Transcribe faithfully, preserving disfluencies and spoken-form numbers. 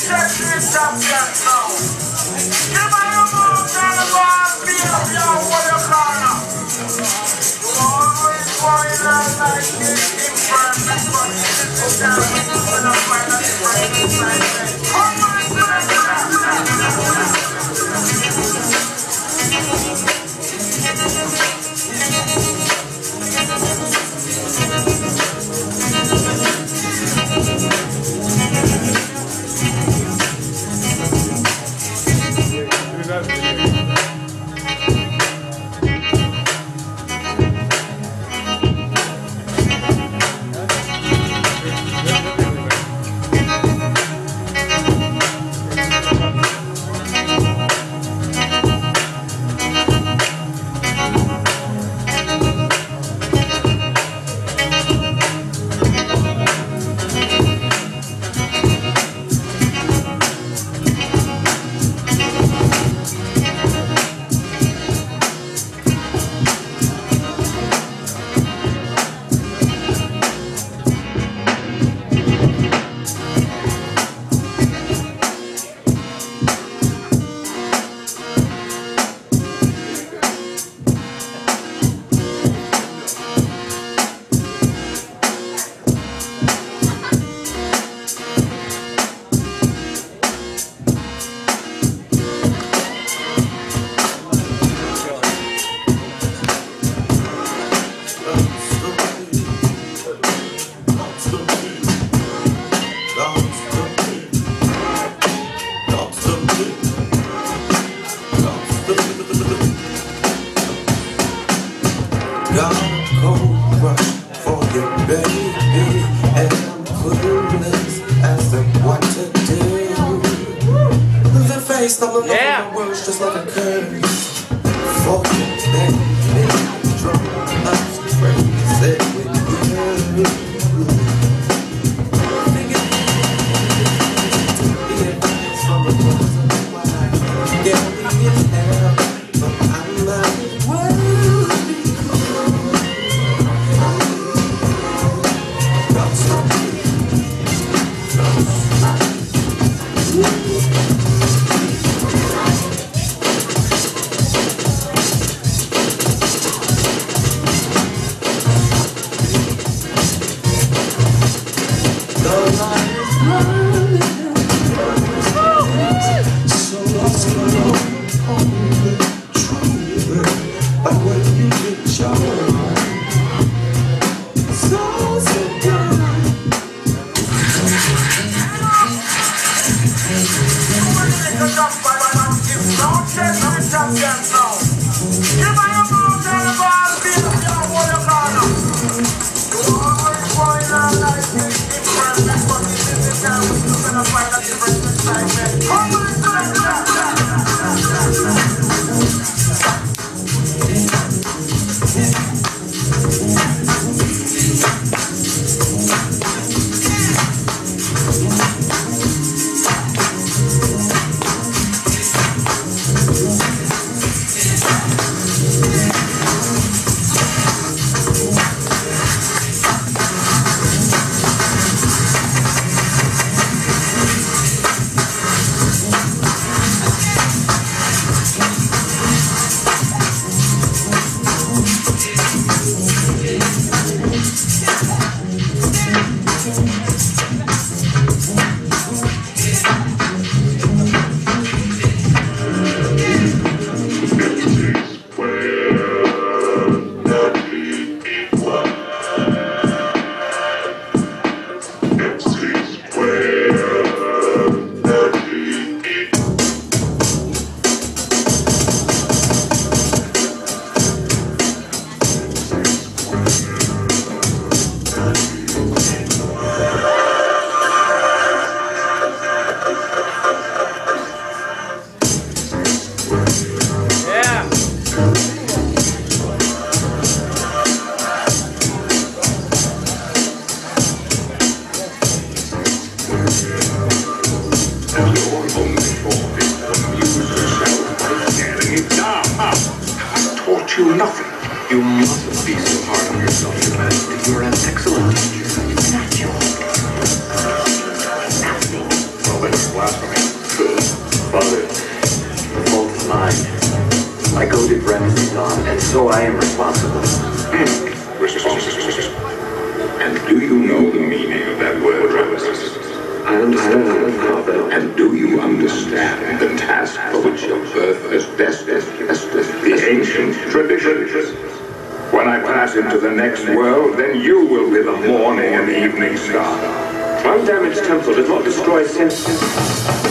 Yeah. Words just like a curve. Forget that they drunk us crazy with you. You nothing. You mustn't be so hard on yourself, Your Majesty. You're an excellent teacher. It's not your fault. Nothing. Well, then, blasphemy. Father, the fault is mine. I goaded Ramses on, and so I am responsible. Responsible. And do you know the meaning of that word, Ramses? I understand, Father. And do you understand the task for which your birth is destined? The ancient traditions. When I pass into the next world, then you will be the morning and evening star. Undamaged temple does not destroy sin.